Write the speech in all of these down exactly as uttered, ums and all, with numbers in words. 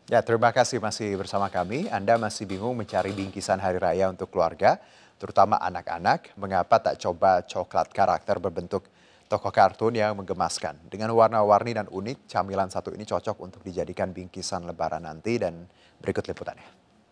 Ya, terima kasih masih bersama kami. Anda masih bingung mencari bingkisan hari raya untuk keluarga, terutama anak-anak. Mengapa tak coba coklat karakter berbentuk tokoh kartun yang menggemaskan? Dengan warna-warni dan unik, camilan satu ini cocok untuk dijadikan bingkisan lebaran nanti dan berikut liputannya.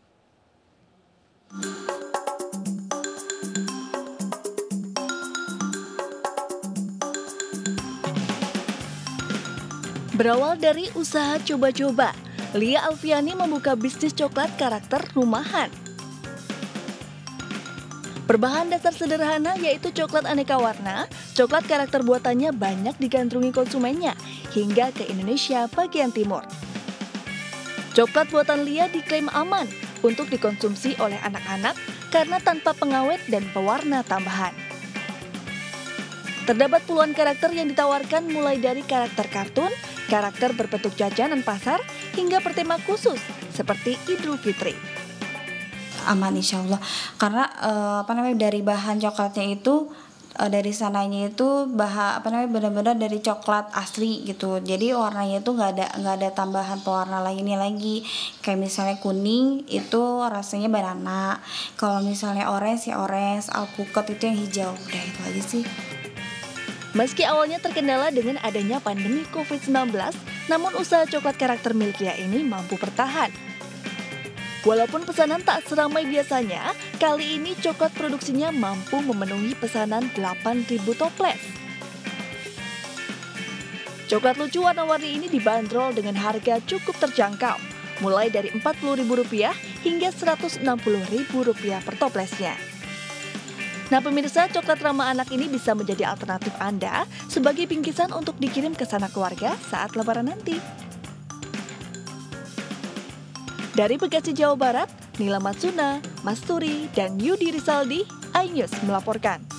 Berawal dari usaha coba-coba, Lia Alfiani membuka bisnis coklat karakter rumahan. Berbahan dasar sederhana yaitu coklat aneka warna, coklat karakter buatannya banyak digandrungi konsumennya hingga ke Indonesia bagian timur. Coklat buatan Lia diklaim aman untuk dikonsumsi oleh anak-anak karena tanpa pengawet dan pewarna tambahan. Terdapat puluhan karakter yang ditawarkan mulai dari karakter kartun, karakter berbentuk jajanan pasar, hingga bertema khusus seperti Idul Fitri. Aman insya Allah, karena uh, apa namanya dari bahan coklatnya itu uh, dari sananya itu bahan apa namanya benar-benar dari coklat asli gitu. Jadi warnanya itu nggak ada nggak ada tambahan pewarna lainnya lagi. Kayak misalnya kuning itu rasanya banana, kalau misalnya orange ya orange, alpukat itu yang hijau. Udah itu aja sih. Meski awalnya terkendala dengan adanya pandemi covid sembilan belas, namun usaha coklat karakter milik Lia ini mampu bertahan. Walaupun pesanan tak seramai biasanya, kali ini coklat produksinya mampu memenuhi pesanan delapan ribu toples. Coklat lucu warna-warni ini dibanderol dengan harga cukup terjangkau, mulai dari empat puluh ribu rupiah hingga seratus enam puluh ribu rupiah per toplesnya. Nah pemirsa, coklat ramah anak ini bisa menjadi alternatif Anda sebagai bingkisan untuk dikirim ke sanak keluarga saat lebaran nanti. Dari Bekasi, Jawa Barat, Nila Matsuna, Masturi, dan Yudi Rizaldi, iNews melaporkan.